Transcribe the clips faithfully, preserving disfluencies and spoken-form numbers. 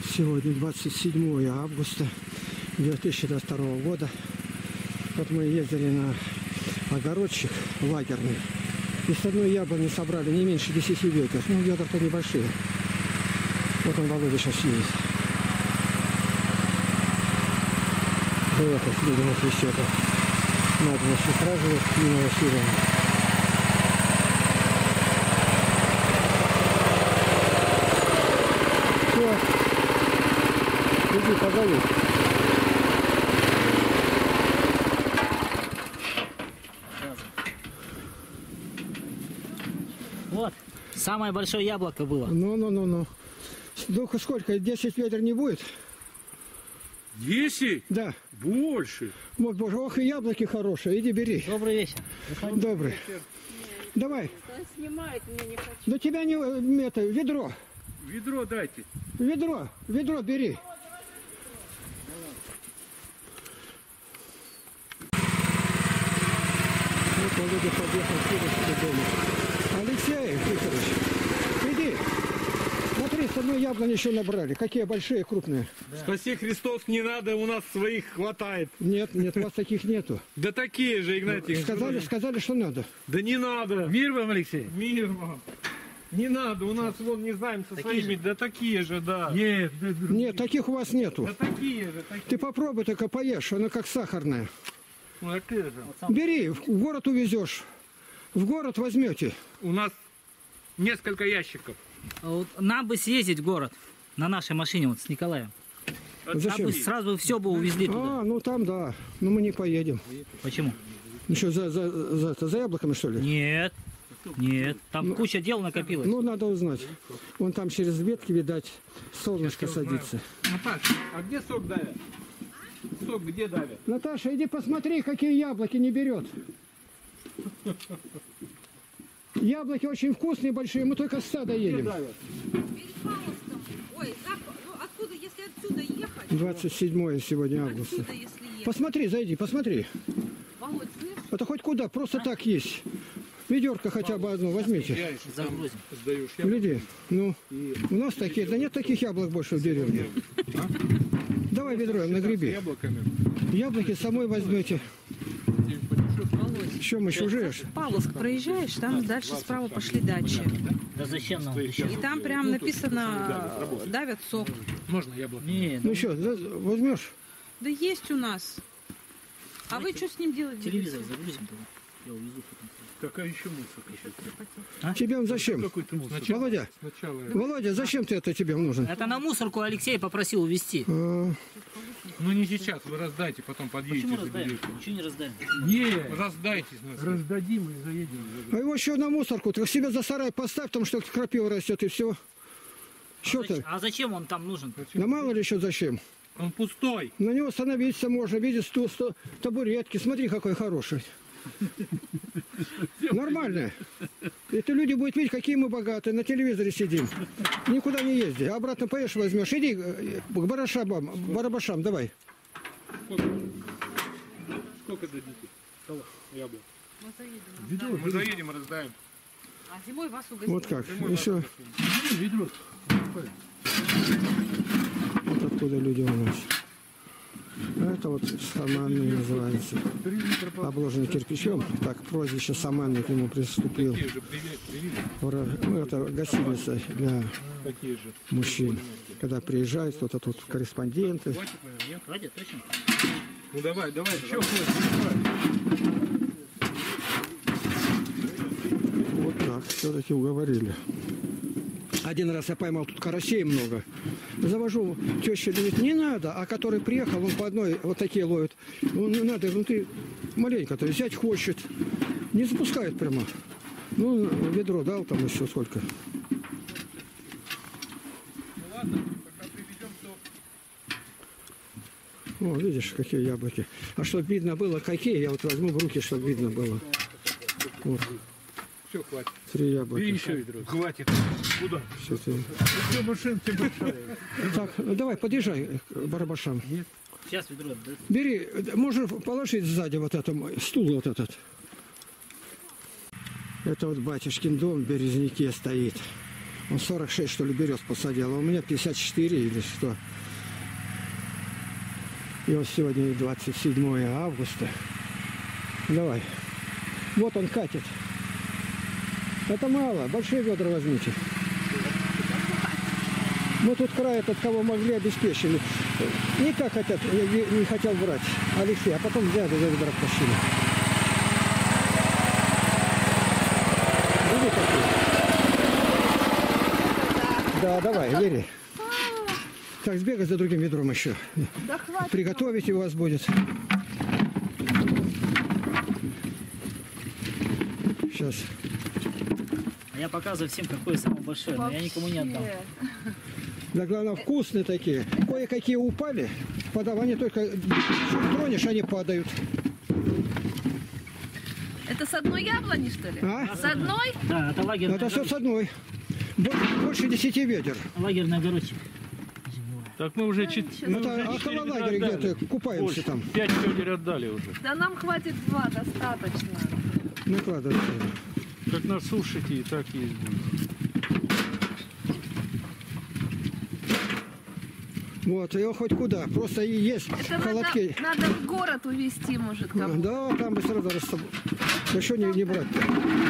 Сегодня двадцать седьмое августа две тысячи двадцать второго года. Вот мы ездили на огородчик лагерный. И с одной яблони собрали не меньше десяти ведер. Ну, ведра-то небольшие. Вот он, Володя, сейчас едет. Да это, видимо, вот еще это. Надо вообще сразу вот Нина Васильевна. Все. Иди, позови. Вот, самое большое яблоко было. Ну-ну-ну-ну. Ну-ка сколько? десять ведер не будет? десять? Да. Больше. Вот, боже, ох, и яблоки хорошие. Иди бери. Добрый вечер. Добрый. Давай. Он снимает, мне не хочу. Да тебя не... Это, ведро. Ведро дайте. Ведро. Ведро бери. Вот Володя подъехал сюда, дома. Алексей Викторович, иди. Смотри, с одной яблони еще набрали. Какие большие, крупные. Да. Спаси Христос, не надо, у нас своих хватает. Нет, нет, у вас таких нету. Да такие же, Игнатий. Сказали, сказали, что надо. Да не надо. Мир вам, Алексей? Мир вам. Не надо, у нас вон не знаем со Такие своими, же? да такие же, да. Нет, да, друг- Нет, таких у вас нету. Да такие же, такие. Ты попробуй только поешь, она как сахарная. Ну, такие же. Бери, в город увезешь. В город возьмете. У нас несколько ящиков. Вот нам бы съездить в город на нашей машине вот с Николаем. Там Зачем? бы сразу все бы увезли туда. А, ну там да. Но мы не поедем. Почему? Ну что, за, за, за, за, за яблоками, что ли? Нет, нет, там куча дел накопилось. Ну, надо узнать. Вон там через ветки, видать, солнышко садится. Наташа, а где сок давят? Сок где давят? Наташа, иди посмотри, какие яблоки не берет. Яблоки очень вкусные, большие, мы только с сада едем. Перед Павловском. Ой, так, ну откуда, если отсюда ехать? двадцать седьмое сегодня августа. Отсюда, если ехать. Посмотри, зайди, посмотри. Володь, слышишь? Это хоть куда, просто так есть. Ведерко хотя бы одно возьмите. Загрузим. Сдаешь Гляди, ну, у нас такие, да нет таких яблок больше в деревне. Давай ведро, нагреби. яблоками. Яблоки самой возьмете. Еще мы чужие. Павловск проезжаешь, там дальше справа пошли дачи. Да зачем нам еще? И там прям написано «давят сок». Можно яблоко? Не, Ну что, возьмешь? Да есть у нас. А вы что с ним делаете? телевизор загрузим тогда. Я увезу потом. Какая еще мусорка? Тебе он зачем? Какой ты мусор? Володя, Сначала. Володя, зачем ты это тебе нужен? Это на мусорку Алексей попросил увезти. А, Ну не сейчас, вы раздайте, потом подъедете. Почему раздаем? заберете. Ничего не раздаем. Нет, Раздайте. значит. раздадим и заедем. а его еще на мусорку. Ты себе за сарай поставь, там что крапива растет и все. Что Зач- ты? А зачем он там нужен? Да мало ли еще зачем. Он пустой. На него становиться можно, видишь, стул, стул, табуретки. Смотри, какой хороший. Нормально. Это люди будут видеть, какие мы богатые. На телевизоре сидим. Никуда не езди. А обратно поешь, возьмешь. Иди э, к барашабам, барабашам, давай. Сколько дадите? Яблок. Мы заедем. Мы заедем и раздаем. А зимой вас угостим. Вот как. Еще. Ведро. Вот откуда люди у нас. Это вот саманный называется. Обложенный кирпичом. Так, прозвище саманный к нему приступил. Такие же привет, привет. Вра- Ну, это гостиница для Такие же. мужчин. Когда приезжают, кто-то тут корреспонденты. Хватит, наверное, нет? Хватит, точно? Ну давай, давай, еще хватит. Вот так, все-таки уговорили. Один раз я поймал тут карасей много. Завожу, теща говорит, не надо, а который приехал, он по одной вот такие ловит. Он не надо, внутри маленько-то взять хочет. Не запускает прямо. Ну, ведро дал там еще сколько. Ну ладно, когда приведем, то... О, видишь, какие яблоки. А чтобы видно было, какие, я вот возьму в руки, чтобы видно было. Вот, Все, хватит. три Бери яблока. еще ведро. Хватит. Куда? Всё ты. Все, машина тебе большая. Так, ну давай, подъезжай к барабашам. Сейчас ведро. Да? Бери, можно положить сзади вот это, стул вот этот. Это вот батюшкин дом в Березняке стоит. Он сорок шесть, что ли, берез посадил, а у меня пятьдесят четыре или что. И вот сегодня двадцать седьмое августа. Давай. Вот он катит. Это мало. Большие ведра возьмите. Мы тут край этот, кого могли, обеспечили. Никак хотят, я не не хотел брать Алексей, а потом взяли за ведра тащили. Видите, какие? Да, давай, бери. Так, сбегай за другим ведром еще. Да хватит. Приготовить у вас будет. Сейчас. А я показываю всем, какое самое большое, но я никому не отдам. Да, главное, вкусные такие. Кое-какие упали. Потом они только чуть тронешь, они падают. Это с одной яблони, что ли? А? С одной? Да, это лагерный Это все с огородчик. одной. Бо- Больше десяти ведер. Лагерный огородчик. Так мы уже чет- мы Это уже около четыре ведра лагеря отдали. где-то купаемся Больше. там. Пять ведер отдали уже. Да нам хватит два, достаточно. Накладывать. Как насушите, и так есть будет. Вот, и хоть куда. Просто и есть Это надо, холодки. надо в город увезти, может, кому. Да, там бы сразу расстав... Еще не, не брать-то.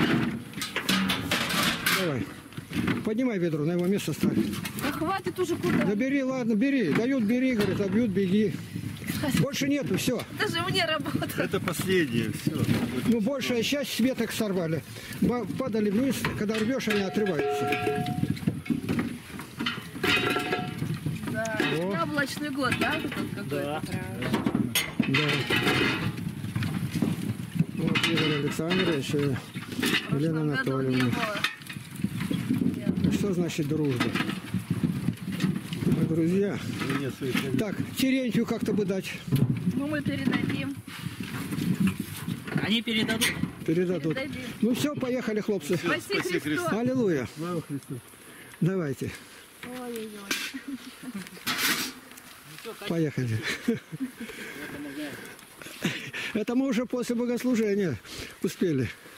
Давай. Поднимай ведро, на его место ставь. Да хватит уже куда. Да бери, ладно, бери. Дают, бери, говорят, а бьют, беги. Больше нету, все. Это же мне работа. Это последнее, все. Ну, большая часть с веток сорвали. Ба- Падали вниз, когда рвешь, они отрываются. Да. О. Яблочный год, да? Вот этот какой-то Да. прям. Да. Вот Игорь Александрович и В Елена прошлом году не Анатольевна. было. Что значит дружба? Мы друзья. Мне свои фамилии. Так, Терентью как-то бы дать. Ну, мы передадим. Они передадут. Передадут. Передадим. Ну все, поехали, хлопцы. Спаси Спаси Христос. Аллилуйя. Слава Христу. Давайте, Ой-ой-ой. поехали. Это мы уже после богослужения успели.